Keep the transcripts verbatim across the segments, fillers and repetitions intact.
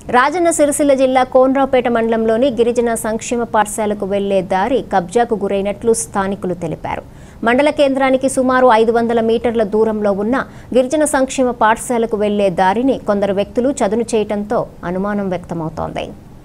రాజన్న సిరిసిల్ల జిల్లా కోనరావుపేట మండలంలోని గిరిజన సంక్షేమ పాఠశాలకు వెళ్లే దారి కబ్జాకు గురైనట్లు స్థానికులు తెలిపారు. మండల కేంద్రానికి సుమారు ఐదు వందల మీటర్ల దూరంలో ఉన్న గిరిజన సంక్షేమ పాఠశాలకు వెళ్లే దారిని కొందరు వ్యక్తులు చదును చేయడంతో అనుమానం వ్యక్తమవుతోంది.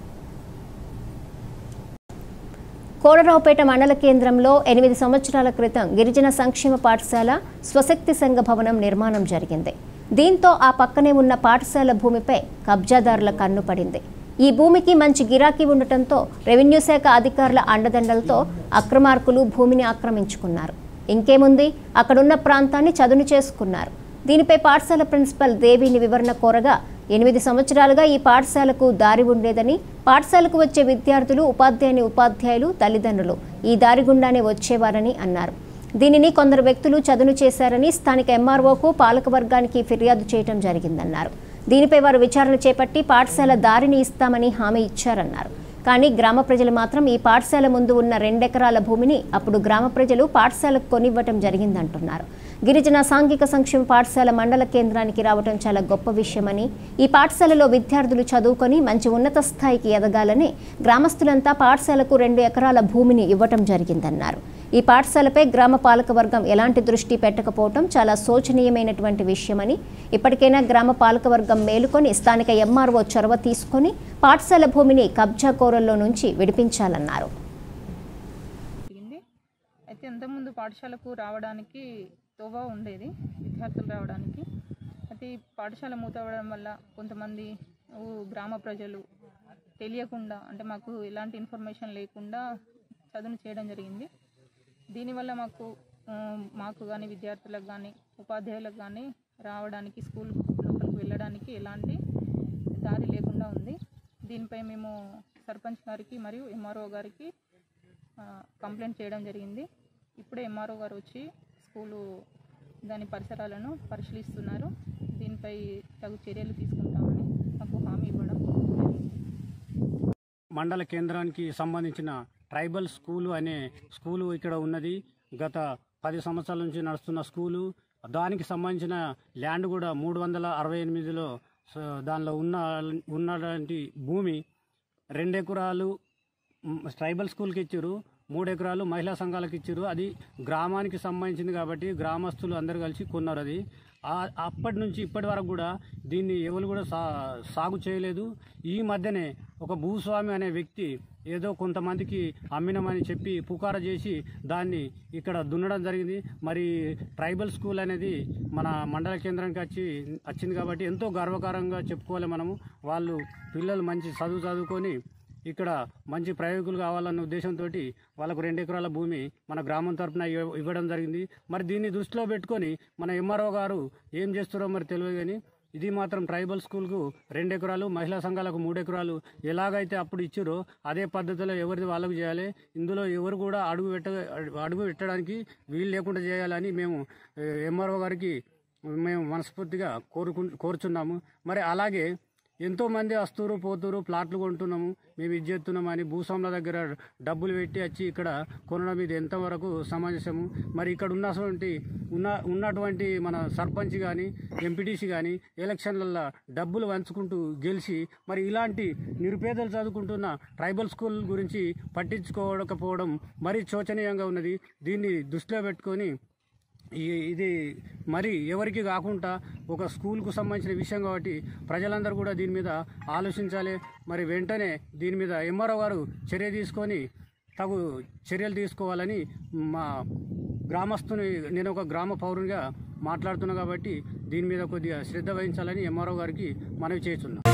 కోనరావుపేట మండల కేంద్రంలో ఎనిమిది సంవత్సరాల క్రితం గిరిజన సంక్షేమ పాఠశాల స్వశక్తి సంఘ భవనం నిర్మాణం జరిగింది. దీంతో ఆ పక్కనే ఉన్న పాఠశాల భూమిపై కబ్జాదారుల కన్ను పడింది. ఈ భూమికి మంచి గిరాకీ ఉండటంతో రెవెన్యూ శాఖ అధికారుల అండదండలతో అక్రమార్కులు భూమిని ఆక్రమించుకున్నారు. ఇంకేముంది, అక్కడున్న ప్రాంతాన్ని చదును చేసుకున్నారు. దీనిపై పాఠశాల ప్రిన్సిపల్ దేవిని వివరణ కోరగా ఎనిమిది సంవత్సరాలుగా ఈ పాఠశాలకు దారి ఉండేదని, పాఠశాలకు వచ్చే విద్యార్థులు, ఉపాధ్యాయుని ఉపాధ్యాయులు, తల్లిదండ్రులు ఈ దారి గుండానే వచ్చేవారని అన్నారు. దీనిని కొందరు వ్యక్తులు చదును చేశారని స్థానిక ఎంఆర్ఓకు పాలకవర్గానికి ఫిర్యాదు చేయడం జరిగిందన్నారు. దీనిపై వారు విచారణ చేపట్టి పాఠశాల దారిని ఇస్తామని హామీ ఇచ్చారన్నారు. కానీ గ్రామ ప్రజలు మాత్రం ఈ పాఠశాల ముందు ఉన్న రెండెకరాల భూమిని అప్పుడు గ్రామ ప్రజలు పాఠశాలకు కొనివ్వటం జరిగిందంటున్నారు. గిరిజన సాంఘిక సంక్షేమ పాఠశాల మండల కేంద్రానికి రావడం చాలా గొప్ప విషయమని, ఈ పాఠశాలలో విద్యార్థులు చదువుకొని మంచి ఉన్నత స్థాయికి ఎదగాలని గ్రామస్తులంతా పాఠశాలకు రెండు ఎకరాల భూమిని ఇవ్వటం జరిగిందన్నారు. ఈ పాఠశాలపై గ్రామ పాలకవర్గం ఎలాంటి దృష్టి పెట్టకపోవడం చాలా శోచనీయమైనటువంటి విషయమని, ఇప్పటికైనా గ్రామ పాలకవర్గం మేలుకొని స్థానిక ఎంఆర్ఓ చొరవ తీసుకొని పాఠశాల భూమిని కబ్జాకోరల్లో నుంచి విడిపించాలన్నారు. అయితే ఇంతకుముందు పాఠశాలకు రావడానికి తోవ ఉండేది, విద్యార్థులు రావడానికి. అయితే ఈ పాఠశాల మూతవడం వల్ల కొంతమంది గ్రామ ప్రజలు తెలియకుండా, అంటే మాకు ఎలాంటి ఇన్ఫర్మేషన్ లేకుండా చదువు చేయడం జరిగింది. దీనివల్ల మాకు మాకు కానీ విద్యార్థులకు కానీ ఉపాధ్యాయులకు కానీ రావడానికి, స్కూల్ లోపలికి వెళ్ళడానికి ఎలాంటి దారి లేకుండా ఉంది. దీనిపై మేము సర్పంచ్ గారికి మరియు ఎంఆర్ఓ గారికి కంప్లైంట్ చేయడం జరిగింది. ఇప్పుడే ఎంఆర్ఓ గారు వచ్చి స్కూలు దాని పరిసరాలను పరిశీలిస్తున్నారు. దీనిపై తగు చర్యలు తీసుకుంటామని మాకు హామీ ఇవ్వడం. మండల కేంద్రానికి సంబంధించిన ట్రైబల్ స్కూలు అనే స్కూలు ఇక్కడ ఉన్నది. గత పది సంవత్సరాల నుంచి నడుస్తున్న స్కూలు. దానికి సంబంధించిన ల్యాండ్ కూడా మూడు వందల అరవై ఎనిమిదిలో దానిలో ఉన్న ఉన్నటువంటి భూమి రెండు ఎకరాలు ట్రైబల్ స్కూల్కి ఇచ్చారు, మూడు ఎకరాలు మహిళా సంఘాలకు ఇచ్చారు. అది గ్రామానికి సంబంధించింది కాబట్టి గ్రామస్తులు అందరు కలిసి కొన్నారు. అది అప్పటి నుంచి ఇప్పటి వరకు కూడా దీన్ని ఎవరు కూడా సా సాగు చేయలేదు. ఈ మధ్యనే ఒక భూస్వామి అనే వ్యక్తి ఏదో కొంతమందికి అమ్మినమని చెప్పి పుకార చేసి దాన్ని ఇక్కడ దున్నడం జరిగింది. మరి ట్రైబల్ స్కూల్ అనేది మన మండల కేంద్రానికి వచ్చి వచ్చింది కాబట్టి ఎంతో గర్వకారంగా చెప్పుకోవాలి మనము. వాళ్ళు పిల్లలు మంచి చదువు చదువుకొని ఇక్కడ మంచి ప్రయోగులు కావాలన్న ఉద్దేశంతో వాళ్ళకు రెండు ఎకరాల భూమి మన గ్రామం తరఫున ఇవ్వడం జరిగింది. మరి దీన్ని దృష్టిలో పెట్టుకొని మన ఎంఆర్ఓ గారు ఏం చేస్తారో మరి తెలియదు. కానీ ఇది మాత్రం ట్రైబల్ స్కూల్కు రెండు ఎకరాలు, మహిళా సంఘాలకు మూడు ఎకరాలు ఎలాగైతే అప్పుడు ఇచ్చారో అదే పద్ధతిలో ఎవరిది వాళ్ళకు చేయాలి. ఇందులో ఎవరు కూడా అడుగు పెట్ట అడుగు పెట్టడానికి వీలు లేకుండా చేయాలని మేము ఎంఆర్ఓ గారికి మేము మనస్ఫూర్తిగా కోరుకు కోరుచున్నాము. మరి అలాగే ఎంతోమంది వస్తురు పోతురు, ప్లాట్లు కొంటున్నాము, మేము ఇది చేస్తున్నామని భూస్వాముల దగ్గర డబ్బులు పెట్టి వచ్చి ఇక్కడ కొనడం ఇది ఎంతవరకు సమంజసము? మరి ఇక్కడ ఉన్నటువంటి ఉన్న ఉన్నటువంటి మన సర్పంచ్ కానీ ఎంపీటీసీ కానీ ఎలక్షన్లలో డబ్బులు వంచుకుంటూ గెలిచి మరి ఇలాంటి నిరుపేదలు చదువుకుంటున్న ట్రైబల్ స్కూల్ గురించి పట్టించుకోకపోవడం మరీ శోచనీయంగా ఉన్నది. దీన్ని దృష్టిలో పెట్టుకొని ఇది మరి ఎవరికి కాకుండా ఒక స్కూల్కు సంబంధించిన విషయం కాబట్టి ప్రజలందరూ కూడా దీని మీద ఆలోచించాలి. మరి వెంటనే దీని మీద ఎంఆర్ఓ గారు చర్య తీసుకొని తగు చర్యలు తీసుకోవాలని మా గ్రామస్తుని నేను ఒక గ్రామ పౌరునిగా మాట్లాడుతున్నా కాబట్టి దీని మీద కొద్దిగా శ్రద్ధ వహించాలని ఎంఆర్ఓ గారికి మనవి చేస్తున్నాను.